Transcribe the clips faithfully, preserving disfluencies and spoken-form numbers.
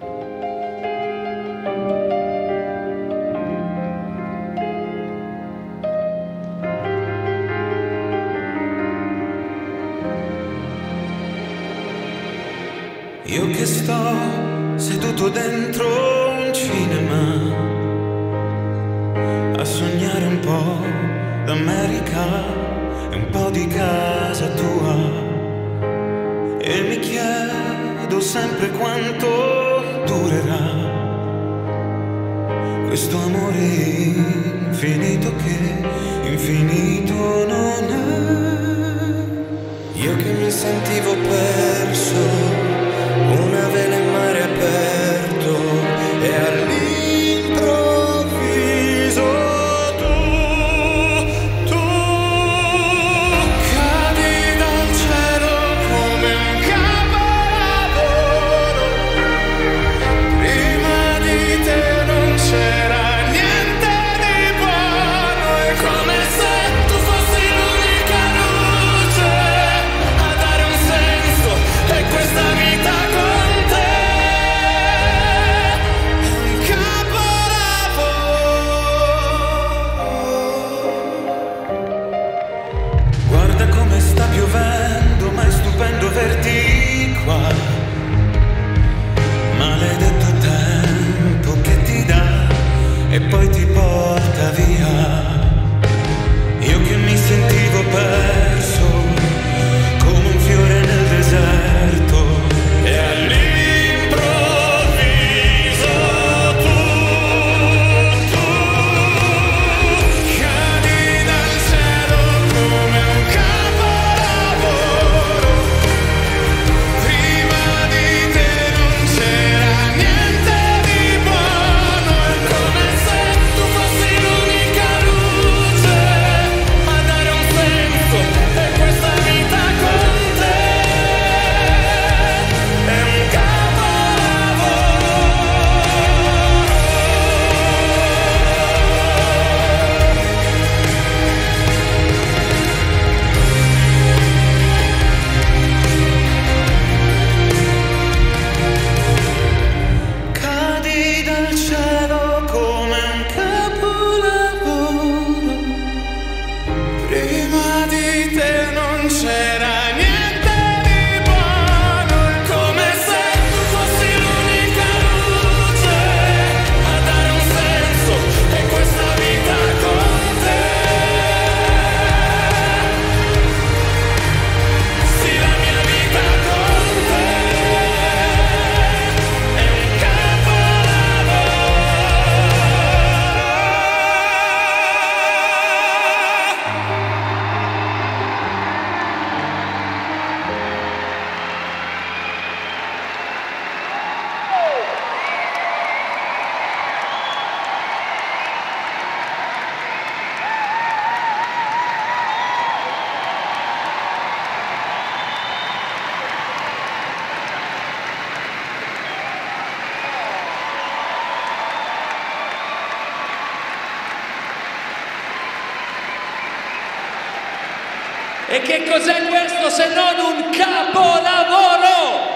Io che sto seduto dentro un cinema a sognare un po' d'America e un po' di casa tua, e mi chiedo sempre quanto durerà questo amore infinito che infinito non è. Io che mi sentivo perso, una vela in mare aperto, e all'improvviso tu, tu cadi dal cielo come un capolavoro. Prima di te non c'era niente di buono, è come se tu fossi l'unica luce a dare un senso a questa vita. Verti qua, maledetto tempo che ti dà e poi ti porta via. Io che mi sentivo perso come un fiore nel deserto, e all'improvviso tu, tu cadi dal cielo come un capolavoro. E che cos'è questo se non un capolavoro?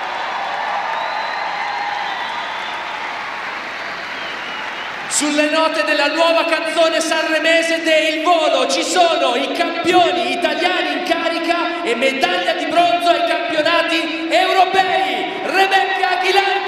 Sulle note della nuova canzone sanremese de Il Volo ci sono i campioni italiani in carica e medaglia di bronzo ai campionati europei. Rebecca Ghilardi